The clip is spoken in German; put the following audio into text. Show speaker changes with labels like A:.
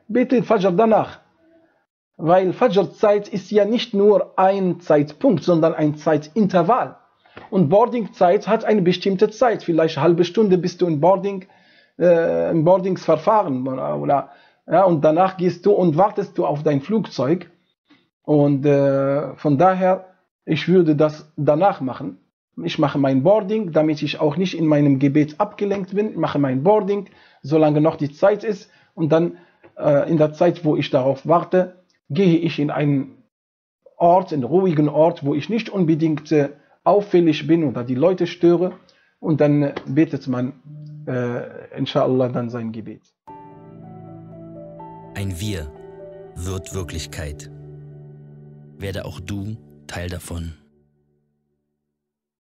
A: bete Fajr danach. Weil Fajr-Zeit ist ja nicht nur ein Zeitpunkt, sondern ein Zeitintervall. Und Boarding-Zeit hat eine bestimmte Zeit, vielleicht eine halbe Stunde bist du im Boardingsverfahren. Oder, ja, und danach gehst du und wartest du auf dein Flugzeug. Und von daher, ich würde das danach machen. Ich mache mein Boarding, damit ich auch nicht in meinem Gebet abgelenkt bin. Ich mache mein Boarding, solange noch die Zeit ist. Und dann in der Zeit, wo ich darauf warte, gehe ich in einen Ort, einen ruhigen Ort, wo ich nicht unbedingt auffällig bin oder die Leute störe. Und dann betet man, inshallah, dann sein Gebet.
B: Ein Wir wird Wirklichkeit. Werde auch du Teil davon.